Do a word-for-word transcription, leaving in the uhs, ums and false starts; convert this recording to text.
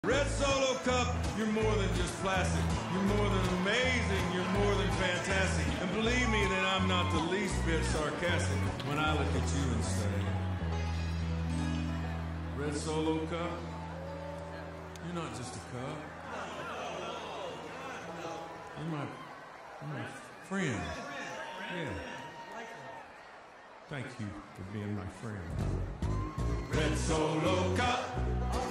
Red Solo Cup, you're more than just plastic. You're more than amazing. You're more than fantastic. And believe me that I'm not the least bit sarcastic when I look at you and say, Red Solo Cup, you're not just a cup. You're my, you're my friend. Yeah. Thank you for being my friend. Red Solo Cup.